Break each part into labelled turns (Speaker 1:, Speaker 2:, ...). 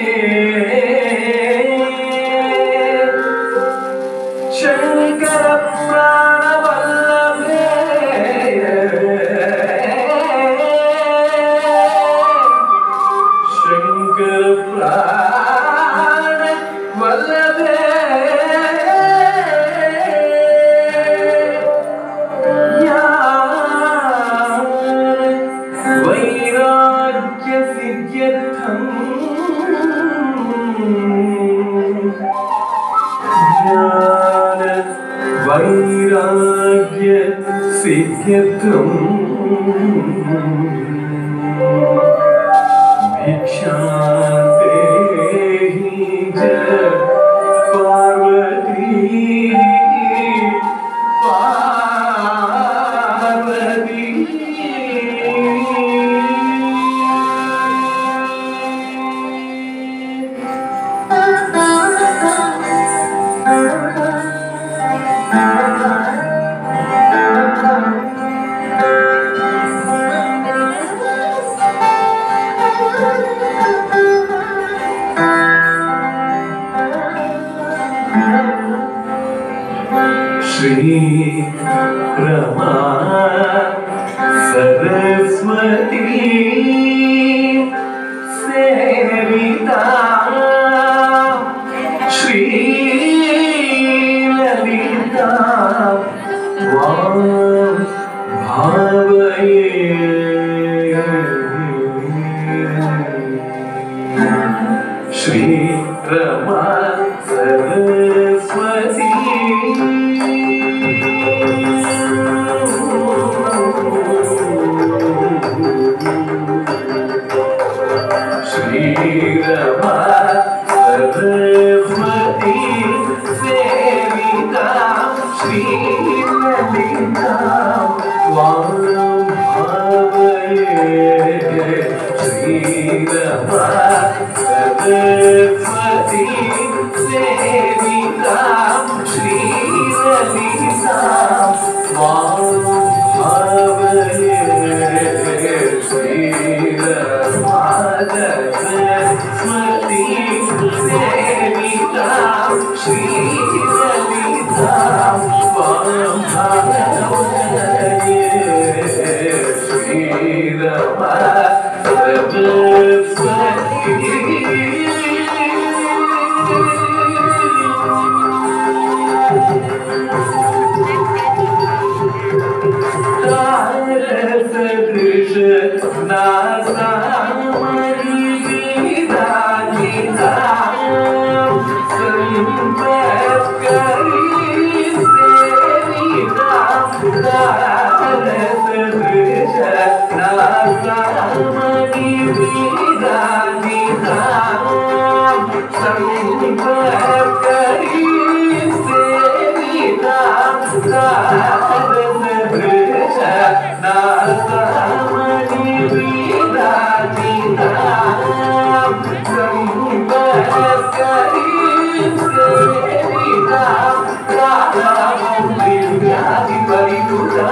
Speaker 1: वैराग्य सिद्ध्यर्थं भिक्षान्ते च पार्वती श्री रमा सरस्वती सेविता श्री ललिता भावये श्री रमा सरस्वती श्री रमा सरस्वती सेविता श्री ललिता भावये श्री रमा सरस्वती सेविता श्री ललिता भावये श्री रमा सरस्वती सेविता श्री ललिता भावये श्री रमा सरस्वती सदृश नासामणि विदानिता संपत्करी सेविता सदृश नासामणि विदानिता संपत्करी सेविता नासामणि विदानिता संपत्करी सेविता कालमं दिव्यादि परिपूता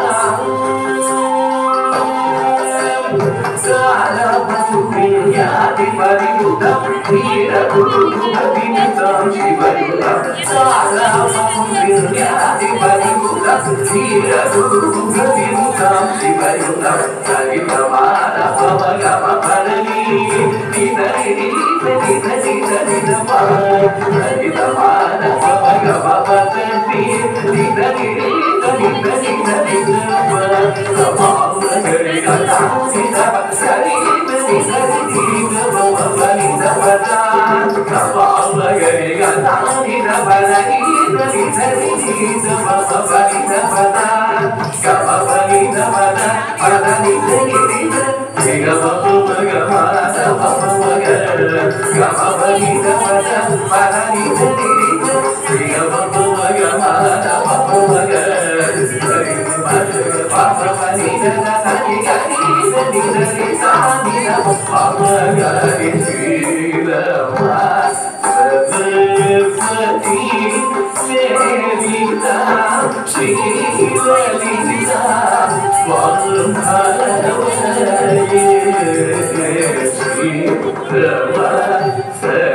Speaker 1: कालमं दिव्यादि परिपूता धीरगुरुभक्तिनितं शिवयुतं कालमं दिव्यादि परिपूता धीरगुरुभक्तिनितं शिवयुतं सरितमान पवगमपरणी निधनिधि निधनिधनिधपा सरितमान पवगमपरणी निधनिधि निधनिधनिधपा समागरि अतानिधप सरिनिधनिधनिधपवनिधपदा समागरि अतानिधपरनिधनिधनिधपवनिधपदा गमपनिधपदा पदनिधनिधि श्री ललिता श्री रमा